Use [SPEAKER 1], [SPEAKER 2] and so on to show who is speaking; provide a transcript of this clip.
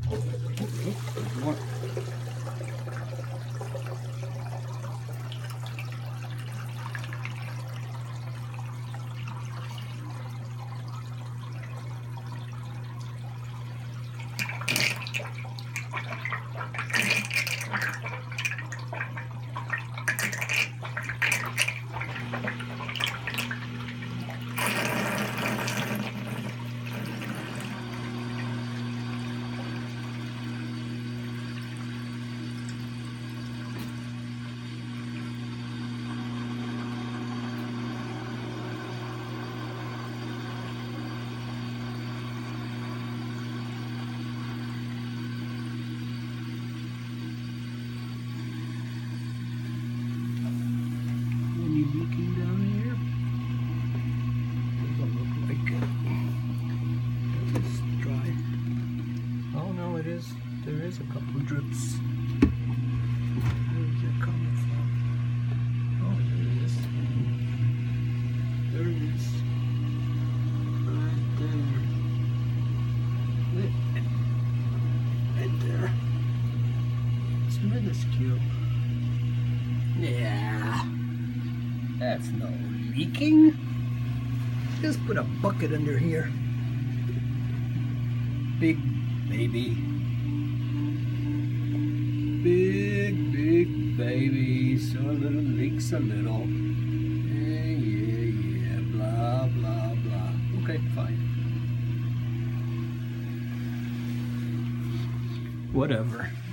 [SPEAKER 1] There's more. Any leaking down here? Doesn't look like it. It's dry. Oh no, it is. There is a couple of drips. Where's it coming from? Oh, there it is. There it is. Right there. Right there. It's minuscule. Yeah. That's no leaking. Just put a bucket under here. Big baby. Big baby. So a little leaks a little. Yeah. Blah, blah, blah. Okay, fine. Whatever.